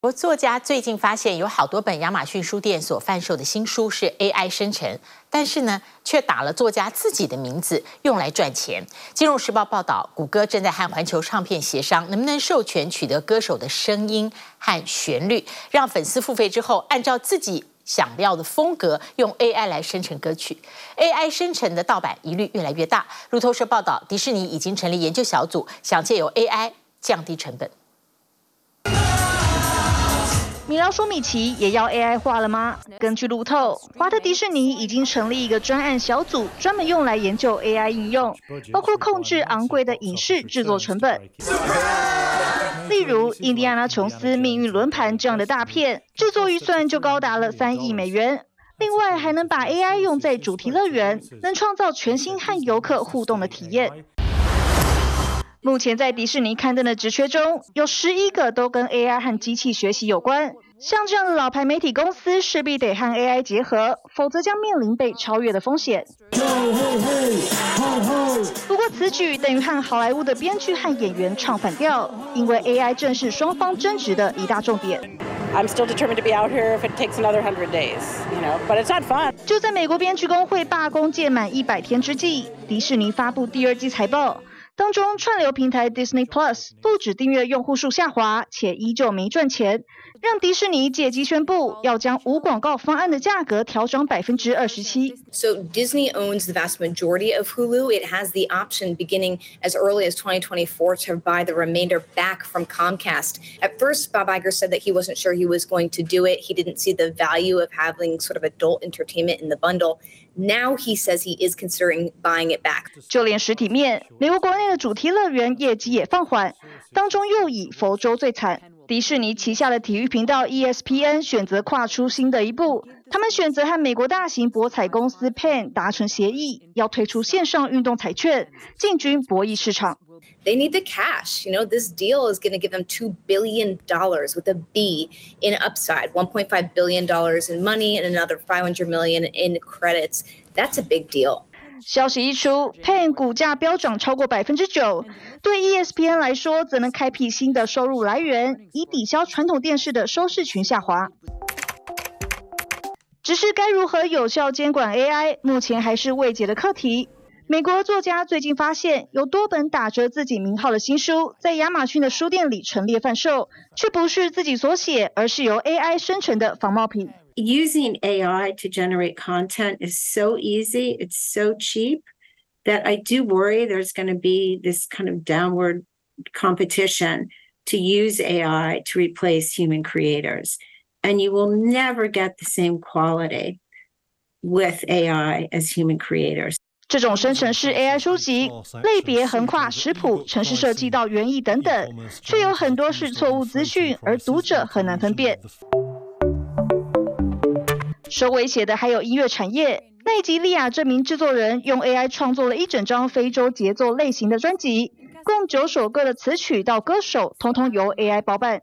作家最近发现有好多本亚马逊书店所贩售的新书是 AI 生成，但是呢，却打了作家自己的名字用来赚钱。金融时报报道，谷歌正在和环球唱片协商，能不能授权取得歌手的声音和旋律，让粉丝付费之后按照自己想要的风格用 AI 来生成歌曲。AI 生成的盗版疑虑越来越大。路透社报道，迪士尼已经成立研究小组，想借由 AI 降低成本。 米老鼠米奇也要 AI 化了吗？根据路透，华特迪士尼已经成立一个专案小组，专门用来研究 AI 应用，包括控制昂贵的影视制作成本。例如，印第安纳琼斯命运轮盘这样的大片，制作预算就高达了3亿美元。另外，还能把 AI 用在主题乐园，能创造全新和游客互动的体验。目前在迪士尼刊登的职缺中，有11个都跟 AI 和机器学习有关。像这样的老牌媒体公司势必得和 AI 结合，否则将面临被超越的风险。不过此举等于和好莱坞的编剧和演员唱反调，因为 AI 正是双方争执的一大重点。 I'm still determined to be out here if it takes another 100 days, but it's not fun. 就在美国编剧工会罢工届满100天之际，迪士尼发布第2季财报。当中，串流平台 Disney Plus 不止订阅用户数下滑，且依旧没赚钱，让迪士尼借机宣布要将无广告方案的价格调涨27%。 So Disney owns the vast majority of Hulu. It has the option beginning as early as 2024 to buy the remainder back from Comcast. At first, Bob Iger said that he wasn't sure he was going to do it. He didn't see the value of having sort of adult entertainment in the bundle.Now he says he is considering buying it back. 就连实体面，美国国内的主题乐园业绩也放缓，当中又以佛州最惨。迪士尼旗下的体育频道 ESPN 选择跨出新的一步，他们选择和美国大型博彩公司 Penn 达成协议，要推出线上运动彩券，进军博弈市场。 They need the cash. This deal is going to give them $2 billion with a B in upside, $1.5 billion in money, and another $500 million in credits. That's a big deal. 消息一出 ，Penn 股价飙涨超过9%，对 ESPN 来说，则能开辟新的收入来源，以抵消传统电视的收视群下滑。只是该如何有效监管 AI， 目前还是未解的课题。美国作家最近发现，有多本打着自己名号的新书，在亚马逊的书店里陈列贩售，却不是自己所写，而是由 AI 生成的仿冒品。 Using AI to generate content is so easy, it's so cheap, that I do worry there's going to be this kind of downward competition to use AI to replace human creators. And you will never get the same quality with AI as human creators. 这种生成式 AI 书籍类别横跨食谱、程式设计到园艺等等，却有很多是错误资讯，而读者很难分辨。受威胁的还有音乐产业，奈及利亚这名制作人用 AI 创作了一整张非洲节奏类型的专辑，共9首歌的词曲到歌手，统统由 AI 包办。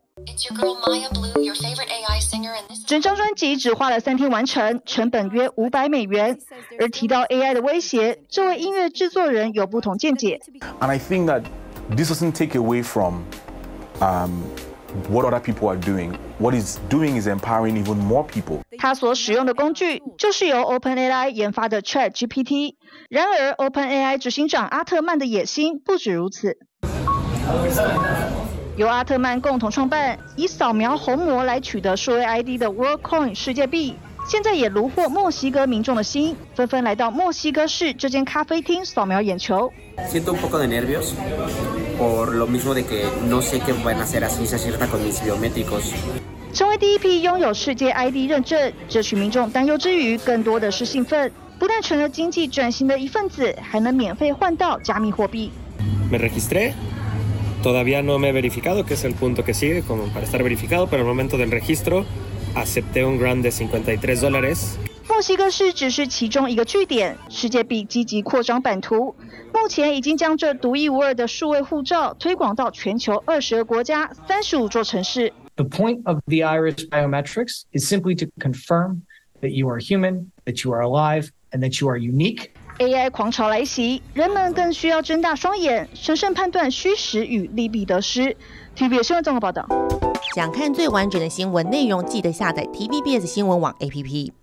整张专辑只花了3天完成，成本约500美元。而提到 AI 的威胁，这位音乐制作人有不同见解。 And I think that this doesn't take away from what other people are doing. What it's doing is empowering even more people. 他所使用的工具就是由 OpenAI 研发的 ChatGPT。然而 OpenAI 执行长阿特曼的野心不止如此。由阿特曼共同创办，以扫描虹膜来取得数位 ID 的 WorldCoin 世界币，现在也虏获墨西哥民众的心，纷纷来到墨西哥市这间咖啡厅扫描眼球。 Siento un poco de nervios por lo mismo de que no sé qué van a hacer a ciencia cierta con mis biométricos. 成为第一批拥有世界 ID 认证，这群民众担忧之余，更多的是兴奋，不但成了经济转型的一份子，还能免费换到加密货币。 Me registré.Todavía no me he verificado, que es el punto que sigue, como para estar verificado, pero al momento del registro acepté un grant de $53. 墨西哥市只是其中一个据点，世界币积极扩张版图，目前已经将这独一无二的数位护照推广到全球22个国家、35座城市。 The point of the iris biometrics is simply to confirm that you are human, that you are alive, and that you are unique.AI 狂潮来袭，人们更需要睁大双眼，审慎判断虚实与利弊得失。TVB 新闻综合报道。 想看最完整的新闻内容，记得下载 TVBS 新闻网 APP。